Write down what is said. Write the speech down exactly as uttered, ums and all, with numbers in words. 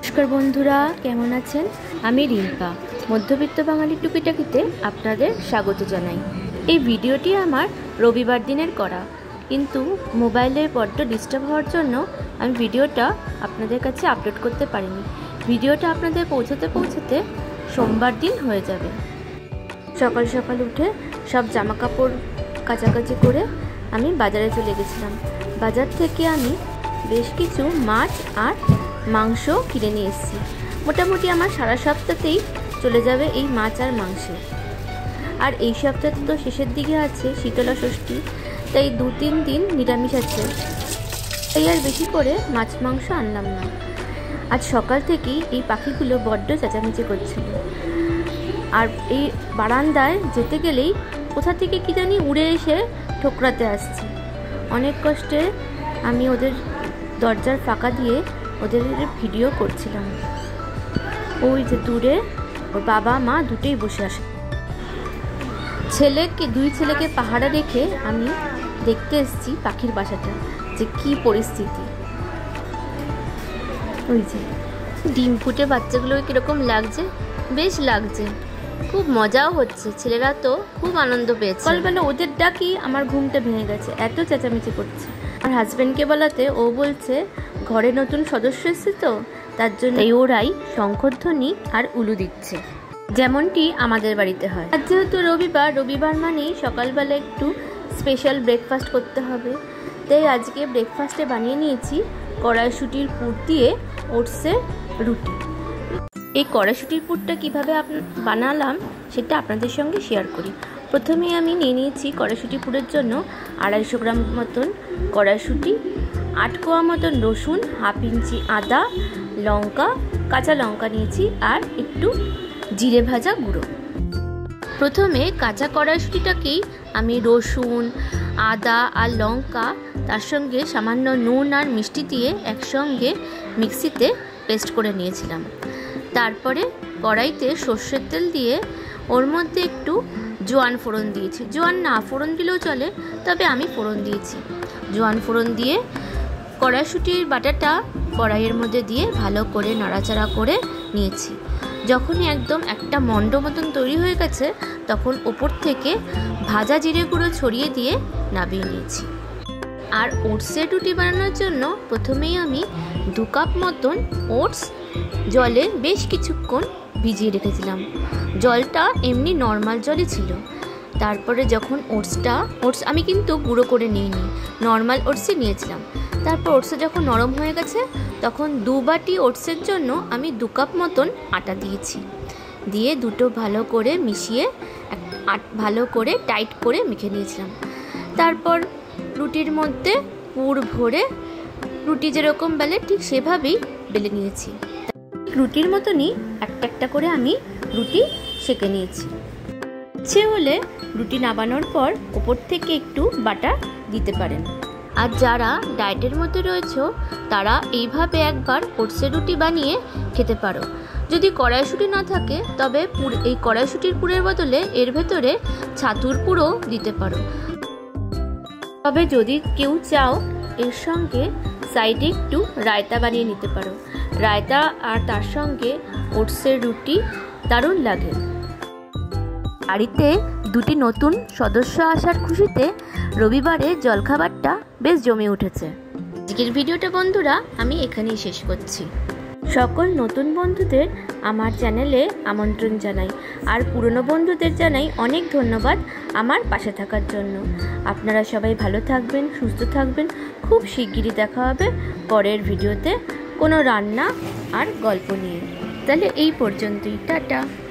नमस्कार बंधुरा केमन आছেন আমি রিম্পা মধ্যবিত্ত বাঙালি টুকিটাকিতে আপনাদের স্বাগত জানাই। এই ভিডিওটি আমার রবিবার দিনের করা, কিন্তু মোবাইলের বড্ড ডিস্টার্ব হওয়ার জন্য আমি ভিডিওটা আপনাদের কাছে আপলোড করতে পারিনি। ভিডিওটা আপনাদের পৌঁছাতে পৌঁছাতে সোমবার দিন হয়ে যাবে। সকাল সকাল উঠে সব জামা কাপড় কাচাকাচি করে আমি বাজারে চলে গেছিলাম। বাজার থেকে আমি বেশ কিছু মাছ আর মাংস কিনে নিয়ে এসেছি। মোটামুটি আমার সারা সপ্তাহতেই চলে যাবে এই মাছ আর মাংসে। আর এই সপ্তাহে তো শেষের দিকে আছে শীতলা ষষ্ঠী, তাই দু তিন দিন নিরামিষ আছে, তাই আর বেশি করে মাছ মাংস আনলাম না। আজ সকাল থেকেই এই পাখিগুলো বড্ড চেঁচামেচি করছিল, আর এই বারান্দায় যেতে গেলেই কোথা থেকে কী জানি উড়ে এসে ঠোকরাতে আসছে। অনেক কষ্টে আমি ওদের দরজার ফাঁকা দিয়ে ওদের ভিডিও করছিলাম। ওই যে দূরে ওর বাবা মা দুটোই বসে আসে। ছেলেকে দুই ছেলেকে পাহারা রেখে আমি দেখতে এসেছি পাখির বাসাটা যে কি পরিস্থিতি। ওই যে ডিম ফুটে বাচ্চাগুলো কীরকম লাগছে, বেশ লাগছে, খুব মজাও হচ্ছে। ছেলেরা তো খুব আনন্দ পেয়েছে। সকালবেলা ওদের ডাকি আমার ঘুমটা ভেঙে গেছে, এত চেঁচামেচি করছে। আর হাজব্যান্ডকে বলাতে ও বলছে ঘরে নতুন সদস্য এসেছে তো, তার জন্য ওরাই শঙ্খধ্বনি আর উলু দিচ্ছে, যেমনটি আমাদের বাড়িতে হয়। আর যেহেতু রবিবার রবিবার মানেই সকালবেলা একটু স্পেশাল ব্রেকফাস্ট করতে হবে, তাই আজকে ব্রেকফাস্টে বানিয়ে নিয়েছি কড়াইশুঁটির পুর দিয়ে ওটসের রুটি। এই কড়াইশুঁটির পুরটা কীভাবে বানালাম সেটা আপনাদের সঙ্গে শেয়ার করি। প্রথমে আমি নিয়ে নিয়েছি কড়াইশুঁটি পুরের জন্য আড়াইশো গ্রাম মতন কড়াইশুঁটি, আট কোয়া মতন রসুন, হাফ ইঞ্চি আদা, লঙ্কা, কাঁচা লঙ্কা নিয়েছি, আর একটু জিরে ভাজা গুঁড়ো। প্রথমে কাঁচা কড়াইশুঁটিটাকেই আমি রসুন, আদা আর লঙ্কা তার সঙ্গে সামান্য নুন আর মিষ্টি দিয়ে একসঙ্গে মিক্সিতে পেস্ট করে নিয়েছিলাম। তারপরে কড়াইতে সর্ষের তেল দিয়ে ওর মধ্যে একটু জোয়ান ফোড়ন দিয়েছি। জোয়ান না ফোড়ন দিলেও চলে, তবে আমি ফোড়ন দিয়েছি। জোয়ান ফোড়ন দিয়ে কড়াইশুঁটির বাটাটা কড়াইয়ের মধ্যে দিয়ে ভালো করে নাড়াচাড়া করে নিয়েছি। যখনই একদম একটা মণ্ড মতন তৈরি হয়ে গেছে, তখন ওপর থেকে ভাজা জিরে গুঁড়ো ছড়িয়ে দিয়ে নামিয়ে নিয়েছি। আর ওটসের রুটি বানানোর জন্য প্রথমেই আমি দু কাপ মতন ওটস জলে বেশ কিছুক্ষণ ভিজিয়ে রেখেছিলাম। জলটা এমনি নর্মাল জলই ছিল। তারপরে যখন ওটসটা ওটস আমি কিন্তু গুঁড়ো করে নিইনি, নর্মাল ওটসই নিয়েছিলাম। তারপর ওটসটা যখন নরম হয়ে গেছে, তখন দু বাটি ওটসের জন্য আমি দু কাপ মতন আটা দিয়েছি। দিয়ে দুটো ভালো করে মিশিয়ে ভালো করে টাইট করে মেখে নিয়েছিলাম। তারপর রুটির মধ্যে পুর ভরে রুটি যেরকম বেলে ঠিক সেভাবেই বেলে নিয়েছি। রুটির মতনই একটা একটা করে আমি রুটি সেঁকে নিয়েছি। ইচ্ছে হলে রুটি নামানোর পর ওপর থেকে একটু বাটার দিতে পারেন। আর যারা ডায়েটের মধ্যে রয়েছে তারা এইভাবে একবার ওটসের রুটি বানিয়ে খেতে পারো। যদি কড়াইশুঁটি না থাকে, তবে পুর এই কড়াইশুঁটির পুরের বদলে এর ভেতরে ছাতুর পুরও দিতে পারো। তবে যদি কেউ চাও এর সঙ্গে সাইডে একটু রায়তা বানিয়ে নিতে পারো। রায়তা আর তার সঙ্গে ওটসের রুটি দারুণ লাগে। বাড়িতে দুটি নতুন সদস্য আসার খুশিতে রবিবারে জলখাবারটা বেশ জমে উঠেছে। আজকের ভিডিওটা বন্ধুরা আমি এখানেই শেষ করছি। সকল নতুন বন্ধুদের আমার চ্যানেলে আমন্ত্রণ জানাই, আর পুরনো বন্ধুদের জানাই অনেক ধন্যবাদ আমার পাশে থাকার জন্য। আপনারা সবাই ভালো থাকবেন, সুস্থ থাকবেন। খুব শিগগিরই দেখা হবে পরের ভিডিওতে কোনো রান্না আর গল্প নিয়ে। তাহলে এই পর্যন্তই, টাটা।